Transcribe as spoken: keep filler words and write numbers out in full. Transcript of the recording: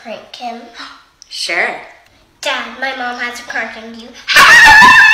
prank him? Sure. Dad, my mom has a crush on you.